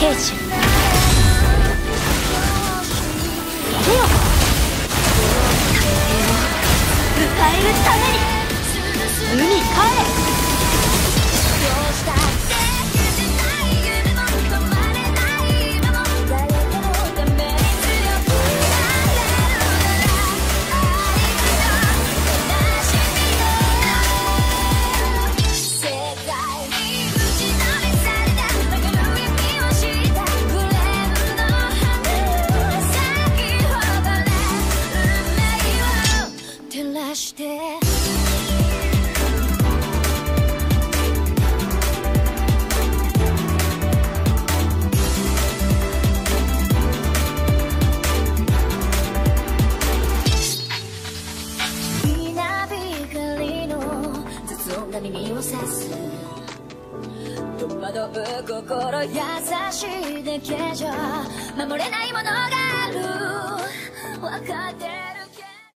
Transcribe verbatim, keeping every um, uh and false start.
兵士手よ迎えるために海帰れ耳をさす戸惑う心優しいだけじゃ守れないものがある分かってる